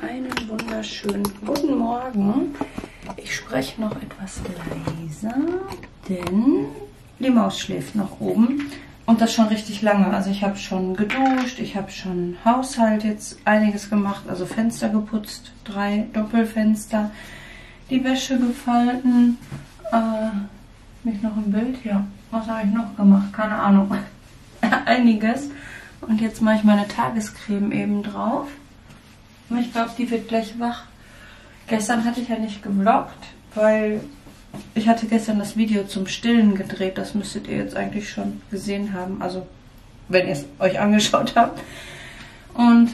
Einen wunderschönen guten Morgen. Ich spreche noch etwas leiser, denn die Maus schläft noch oben. Und das schon richtig lange. Also ich habe schon geduscht, ich habe schon Haushalt jetzt einiges gemacht. Also Fenster geputzt, 3 Doppelfenster, die Wäsche gefalten. Mich noch im Bild? Ja. Was habe ich noch gemacht? Keine Ahnung. Einiges. Und jetzt mache ich meine Tagescreme eben drauf. Ich glaube, die wird gleich wach. Gestern hatte ich ja nicht gevloggt, weil ich hatte gestern das Video zum Stillen gedreht. Das müsstet ihr jetzt eigentlich schon gesehen haben. Also, wenn ihr es euch angeschaut habt. Und,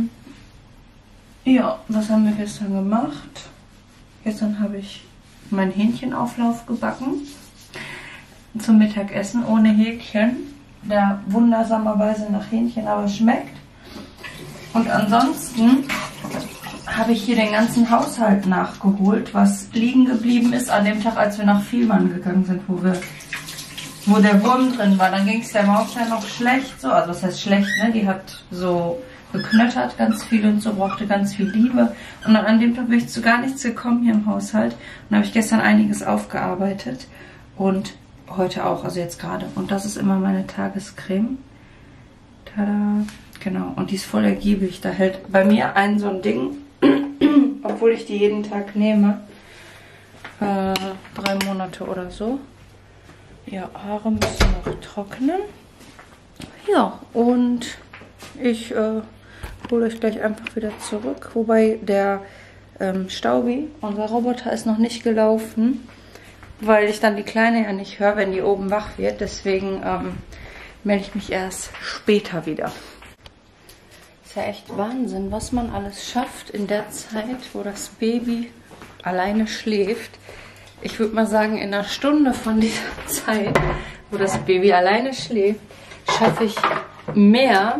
ja, was haben wir gestern gemacht? Gestern habe ich meinen Hähnchenauflauf gebacken. Zum Mittagessen ohne Hähnchen. Der wundersamerweise nach Hähnchen aber schmeckt. Und ansonsten habe ich hier den ganzen Haushalt nachgeholt, was liegen geblieben ist an dem Tag, als wir nach Vielmann gegangen sind, wo der Wurm drin war. Dann ging es der Maus ja noch schlecht, so, also das heißt schlecht, ne? Die hat so geknöttert ganz viel und so, brauchte ganz viel Liebe. Und dann an dem Tag bin ich zu gar nichts gekommen hier im Haushalt. Und habe ich gestern einiges aufgearbeitet und heute auch, also jetzt gerade. Und das ist immer meine Tagescreme. Tada! Genau, und die ist voll ergiebig. Da hält bei mir so ein Ding, obwohl ich die jeden Tag nehme, 3 Monate oder so. Ja, Haare müssen noch trocknen. Ja, und ich hole euch gleich einfach wieder zurück. Wobei der Staubi, unser Roboter, ist noch nicht gelaufen, weil ich dann die Kleine ja nicht höre, wenn die oben wach wird. Deswegen melde ich mich erst später wieder. Ist ja echt Wahnsinn, was man alles schafft in der Zeit, wo das Baby alleine schläft. Ich würde mal sagen, in einer Stunde von dieser Zeit, wo das Baby alleine schläft, schaffe ich mehr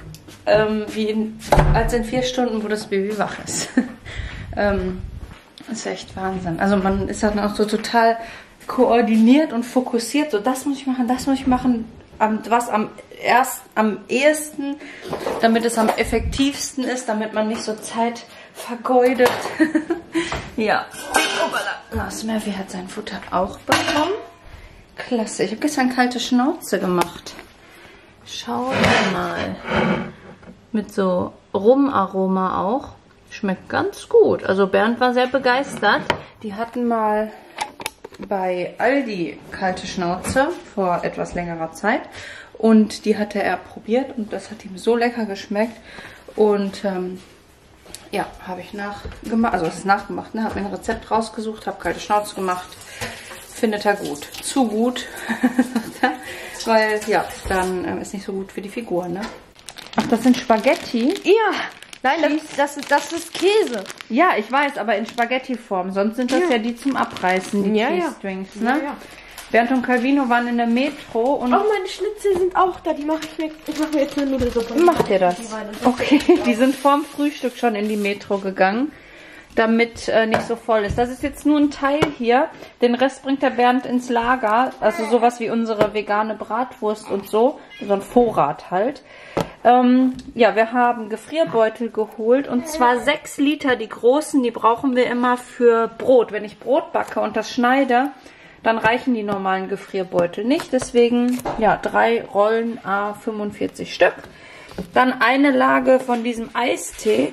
als in 4 Stunden, wo das Baby wach ist. Das ist echt Wahnsinn. Also man ist dann auch so total koordiniert und fokussiert. So, das muss ich machen, was am ehesten, damit es am effektivsten ist, damit man nicht so Zeit vergeudet. Ja. Smurfy hat sein Futter auch bekommen. Klasse. Ich habe gestern kalte Schnauze gemacht. Schaut mal. Mit so Rumaroma auch. Schmeckt ganz gut. Also Bernd war sehr begeistert. Die hatten mal bei Aldi kalte Schnauze vor etwas längerer Zeit. Und die hatte er probiert und das hat ihm so lecker geschmeckt. Und ja, habe ich nachgemacht. Also es ist nachgemacht, ne? Habe mir ein Rezept rausgesucht, habe kalte Schnauze gemacht. Findet er gut. Zu gut. Weil, ja, dann ist nicht so gut für die Figur, ne? Ach, das sind Spaghetti? Ja. Nein, das ist Käse. Ja, ich weiß, aber in Spaghetti-Form. Sonst sind das ja die zum Abreißen, die Cheese-Strings, ne? Ja. Bernd und Calvino waren in der Metro und... Oh, meine Schnitzel sind auch da. Die mache ich mir... Ich mache mir jetzt eine Nudelsuppe. Macht ihr das? Okay, die sind vorm Frühstück schon in die Metro gegangen, damit nicht so voll ist. Das ist jetzt nur ein Teil hier. Den Rest bringt der Bernd ins Lager. Also sowas wie unsere vegane Bratwurst und so. So ein Vorrat halt. Ja, wir haben Gefrierbeutel geholt. Und zwar 6 Liter, die großen. Die brauchen wir immer für Brot. Wenn ich Brot backe und das schneide, dann reichen die normalen Gefrierbeutel nicht. Deswegen, ja, 3 Rollen à 45 Stück. Dann eine Lage von diesem Eistee.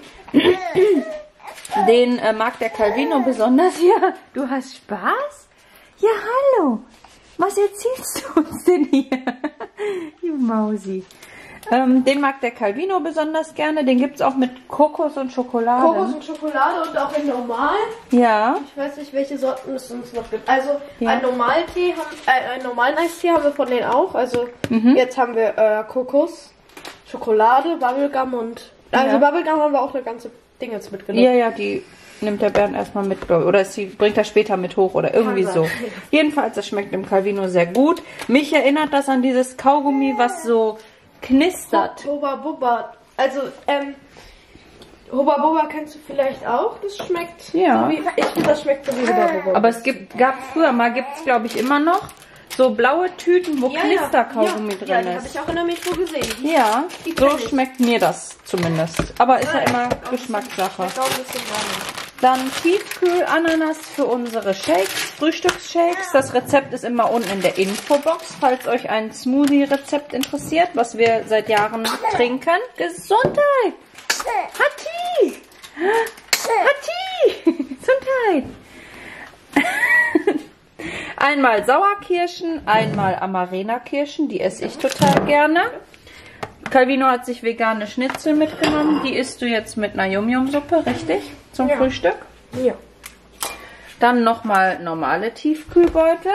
Den mag der Calvino besonders. Ja, du hast Spaß? Ja, hallo. Was erzählst du uns denn hier? Du Mausi. Den mag der Calvino besonders gerne. Den gibt es auch mit Kokos und Schokolade. Kokos und Schokolade und auch in normal. Ja. Ich weiß nicht, welche Sorten es uns noch gibt. Also einen normalen Eistee haben wir von denen auch. Also jetzt haben wir Kokos, Schokolade, Bubblegum und... Also Bubblegum haben wir auch eine ganze Ding jetzt mitgenommen. Ja, ja, die nimmt der Bernd erstmal mit. Oder bringt er später mit hoch oder irgendwie so. Jedenfalls, das schmeckt dem Calvino sehr gut. Mich erinnert das an dieses Kaugummi, was so knistert. Hubba Bubba. Also, Hubba Bubba kennst du vielleicht auch. Das schmeckt... Ja. Ich finde, das schmeckt so wie Hubba Bubba. Aber es gab früher mal, gibt es glaube ich immer noch, so blaue Tüten, wo Knisterkaugummi drin Ja, die ist. habe ich auch in der Metro gesehen. Ja, so schmeckt mir das zumindest. Aber ist ja immer Geschmackssache. Dann Tiefkühl-Ananas für unsere Shakes, Frühstücksshakes. Das Rezept ist immer unten in der Infobox, falls euch ein Smoothie-Rezept interessiert, was wir seit Jahren trinken. Gesundheit! Hatti! Hatti! Gesundheit! Einmal Sauerkirschen, einmal Amarena-Kirschen, die esse ich total gerne. Calvino hat sich vegane Schnitzel mitgenommen, die isst du jetzt mit einer Yum-Yum-Suppe, richtig? Zum Frühstück? Ja. Dann nochmal normale Tiefkühlbeutel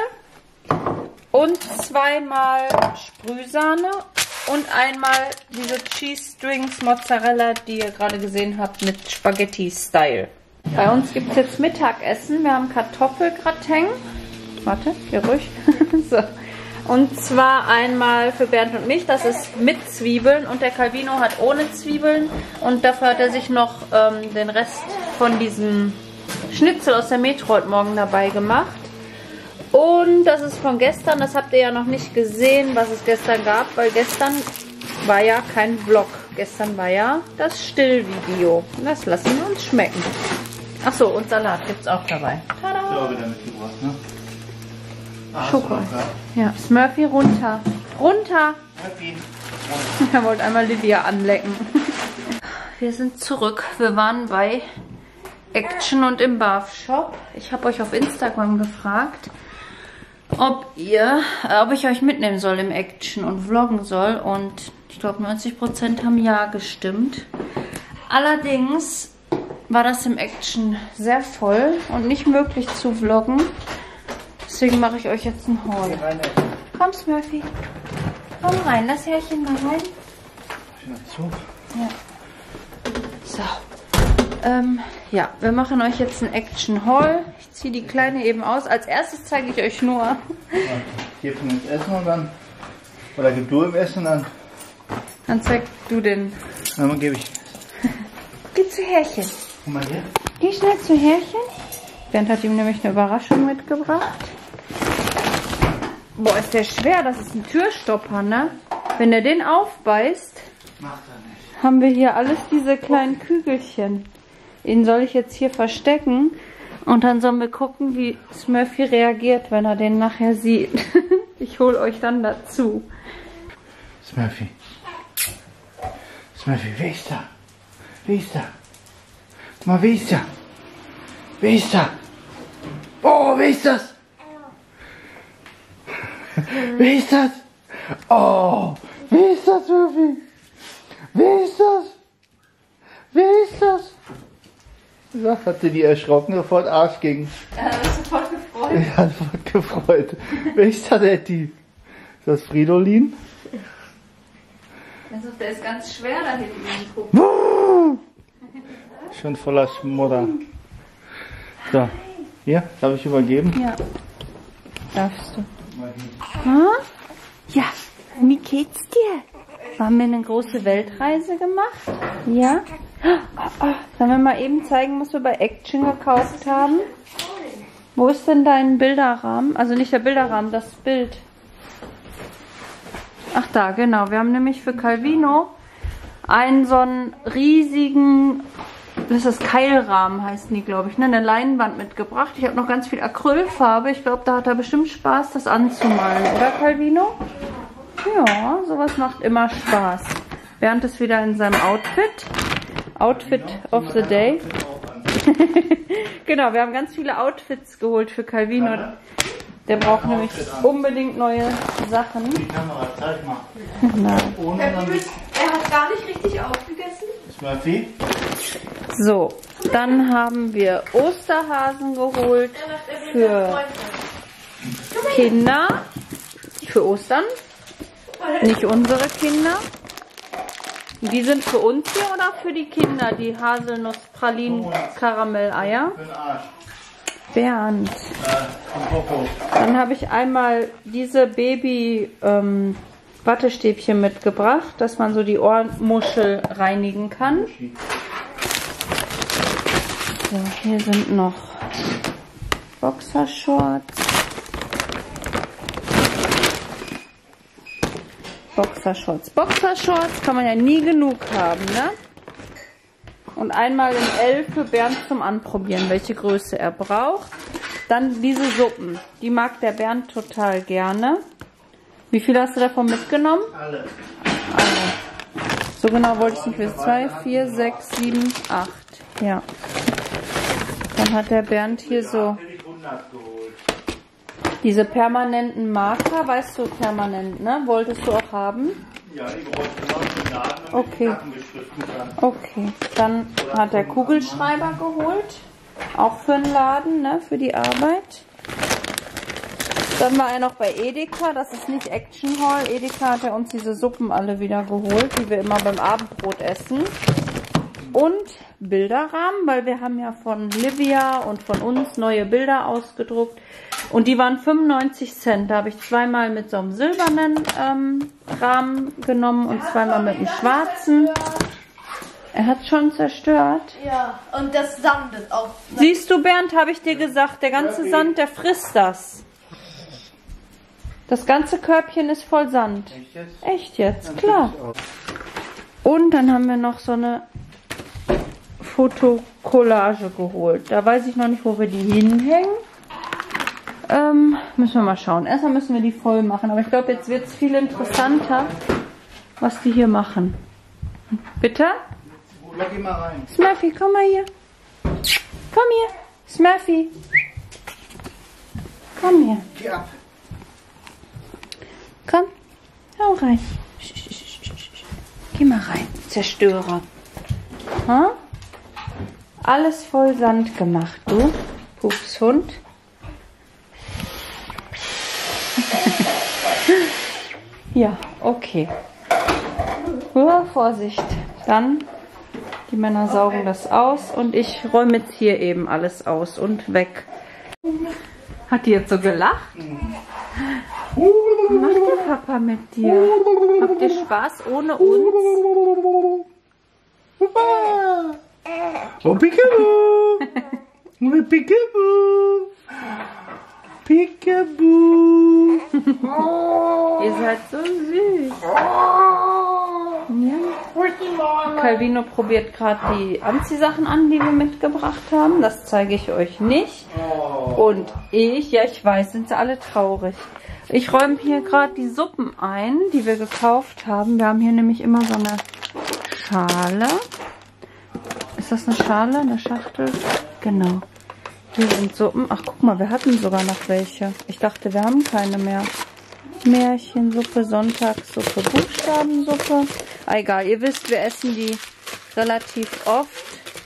und zweimal Sprühsahne und einmal diese Cheese Strings Mozzarella, die ihr gerade gesehen habt, mit Spaghetti-Style. Bei uns gibt es jetzt Mittagessen. Wir haben Kartoffelgratin. Warte, hier ruhig. So. Und zwar einmal für Bernd und mich. Das ist mit Zwiebeln. Und der Calvino hat ohne Zwiebeln. Und dafür hat er sich noch den Rest von diesem Schnitzel aus der Metro heute Morgen dabei gemacht. Und das ist von gestern. Das habt ihr ja noch nicht gesehen, was es gestern gab. Weil gestern war ja kein Vlog. Gestern war ja das Stillvideo. Das lassen wir uns schmecken. Achso, und Salat gibt es auch dabei. Tada! Ja, wieder mitgebracht, ne? Schoko. Ja, Smurfy runter. Runter! Smurfy. Er wollte einmal Lydia anlecken. Wir sind zurück. Wir waren bei Action und im Bath Shop. Ich habe euch auf Instagram gefragt, ob ich euch mitnehmen soll im Action und vloggen soll. Und ich glaube 90% haben ja gestimmt. Allerdings war das im Action sehr voll und nicht möglich zu vloggen. Deswegen mache ich euch jetzt ein Haul. Komm, Smurfy. Komm rein, lass Härchen mal rein. Ja. So. Ja, wir machen euch jetzt ein Action-Haul. Ich ziehe die Kleine eben aus. Als erstes zeige ich euch nur. Hier von uns essen und dann. Oder gib du im Essen und dann. Dann zeig du den. Dann gebe ich. Geh zu Härchen. Guck mal hier. Geh schnell zu Härchen. Bernd hat ihm nämlich eine Überraschung mitgebracht. Boah, ist der schwer. Das ist ein Türstopper, ne? Wenn er den aufbeißt, Macht er nicht. haben wir hier alles diese kleinen Kügelchen. Den soll ich jetzt hier verstecken. Und dann sollen wir gucken, wie Smurfy reagiert, wenn er den nachher sieht. Ich hole euch dann dazu. Smurfy. Smurfy, wer ist da? Wer ist da? Guck mal, wer ist da? Wer ist da? Oh, wer ist das? Wer ist das? Oh, wer ist das, Smurfy? Wer ist das? Wer ist das? Ja, hat sie die erschrocken, sofort Arsch ging. Er hat sich sofort gefreut. Er hat sofort gefreut. Wer ist das, Etty? Ist das Fridolin? Also, der ist ganz schwer da hinten. Schon voller Schmodder. So, hier, darf ich übergeben? Ja. Darfst du. Hm? Ja, wie geht's dir? Haben wir eine große Weltreise gemacht? Ja? Sollen wir mal eben zeigen, was wir bei Action gekauft haben? Wo ist denn dein Bilderrahmen? Also nicht der Bilderrahmen, das Bild. Ach da, genau. Wir haben nämlich für Calvino einen so einen riesigen, das ist Keilrahmen, heißen die, glaube ich, ne? Eine Leinwand mitgebracht. Ich habe noch ganz viel Acrylfarbe. Ich glaube, da hat er bestimmt Spaß, das anzumalen, oder Calvino? Ja, sowas macht immer Spaß. Bernd ist wieder in seinem Outfit. Outfit of the Day. Genau, wir haben ganz viele Outfits geholt für Calvino. Der braucht nämlich unbedingt neue Sachen. Die Kamera, zeig mal. Nein. Ohne Er hat gar nicht richtig aufgegessen. Smurfy. So, dann haben wir Osterhasen geholt für Kinder. Für Ostern. Nicht unsere Kinder. Die sind für uns hier oder für die Kinder? Die Haselnuss-Pralinen-Karamelleier? Für den Arsch. Bernd. Von Coco. Dann habe ich einmal diese Baby-Wattestäbchen mitgebracht, dass man so die Ohrmuschel reinigen kann. So, hier sind noch Boxershorts. Boxershorts. Boxershorts kann man ja nie genug haben, ne? Und einmal in L für Bernd zum Anprobieren, welche Größe er braucht. Dann diese Suppen. Die mag der Bernd total gerne. Wie viel hast du davon mitgenommen? Alle. So genau wollte ich nicht wissen. 2, 4, 6, 7, 8. Ja. Dann hat der Bernd hier so diese permanenten Marker. Weißt du, permanent, ne? Wolltest du auch haben? Ja, die brauche ich immer im Laden, damit Okay. ich Sachen beschriften kann. Okay. Dann hat er Kugelschreiber geholt. Auch für den Laden, ne? Für die Arbeit. Dann war er noch bei Edeka, das ist nicht Action Haul. Edeka hat er uns diese Suppen alle wieder geholt, die wir immer beim Abendbrot essen. Und Bilderrahmen, weil wir haben ja von Livia und von uns neue Bilder ausgedruckt. Und die waren 95 Cent. Da habe ich zweimal mit so einem silbernen Rahmen genommen und zweimal mit dem schwarzen. Er hat schon zerstört. Ja, und das sandet auch. Siehst du, Bernd, habe ich dir gesagt, der ganze Sand, der frisst das. Das ganze Körbchen ist voll Sand. Echt jetzt? Echt jetzt, klar. Und dann haben wir noch so eine Fotokollage geholt. Da weiß ich noch nicht, wo wir die hinhängen. Müssen wir mal schauen. Erstmal müssen wir die voll machen. Aber ich glaube, jetzt wird es viel interessanter, was die hier machen. Bitte? Lock ihn mal rein. Smurfy, komm mal hier. Komm hier. Smurfy. Komm hier. Geh ab. Komm. Hau rein. Geh mal rein. Zerstörer. Ha? Alles voll Sand gemacht, du. Pupshund. Ja, okay. Vorsicht. Dann, die Männer saugen das aus und ich räume jetzt hier eben alles aus und weg. Hat die jetzt so gelacht? Was macht der Papa mit dir? Habt ihr Spaß ohne uns? Oh, Peekaboo! Oh, Peekaboo! Peekaboo! Ihr seid so süß. Ja. Calvino probiert gerade die Anziehsachen an, die wir mitgebracht haben. Das zeige ich euch nicht. Und ich, ja ich weiß, sind sie alle traurig. Ich räume hier gerade die Suppen ein, die wir gekauft haben. Wir haben hier nämlich immer so eine Schale. Ist das eine Schale, eine Schachtel? Genau. Hier sind Suppen. Ach, guck mal, wir hatten sogar noch welche. Ich dachte, wir haben keine mehr. Märchensuppe, Sonntagssuppe, Buchstabensuppe. Ah, egal, ihr wisst, wir essen die relativ oft.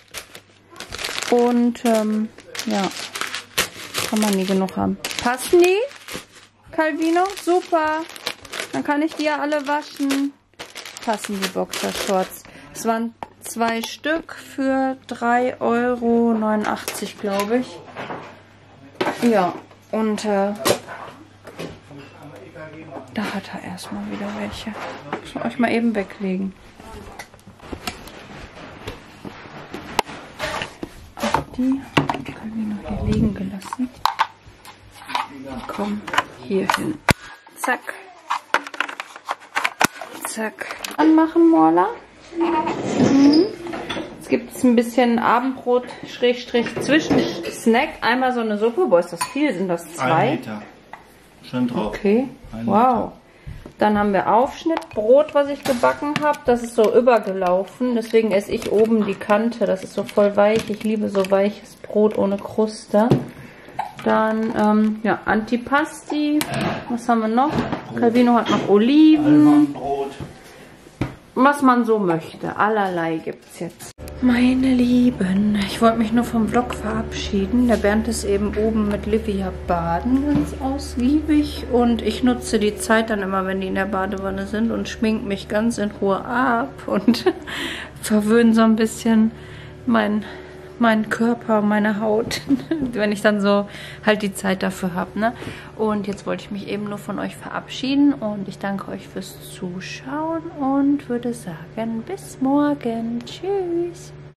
Und, ja, kann man nie genug haben. Passen die, Calvino? Super. Dann kann ich die ja alle waschen. Passen die Boxershorts. Es waren 2 Stück für 3,89 €, glaube ich. Ja, und da hat er erstmal wieder welche. Muss ich euch mal eben weglegen. Die können wir noch hier liegen gelassen. Komm, hier hin. Zack. Zack. Anmachen, Morla. Jetzt gibt es ein bisschen Abendbrot Zwischensnack. Einmal so eine Suppe. Boah, ist das viel? Sind das 2? 1 Liter. Schon drauf. Okay. 1 Wow. Dann haben wir Aufschnittbrot, was ich gebacken habe. Das ist so übergelaufen. Deswegen esse ich oben die Kante. Das ist so voll weich. Ich liebe so weiches Brot ohne Kruste. Dann, ja, Antipasti. Was haben wir noch? Calvino hat noch Oliven. Almondbrot. Was man so möchte. Allerlei gibt es jetzt. Meine Lieben, ich wollte mich nur vom Vlog verabschieden. Der Bernd ist eben oben mit Livia baden, ganz ausgiebig. Und ich nutze die Zeit dann immer, wenn die in der Badewanne sind und schmink mich ganz in Ruhe ab und verwöhne so ein bisschen meinen Körper, meine Haut, wenn ich dann so halt die Zeit dafür habe, ne? Und jetzt wollte ich mich eben nur von euch verabschieden und ich danke euch fürs Zuschauen und würde sagen, bis morgen. Tschüss.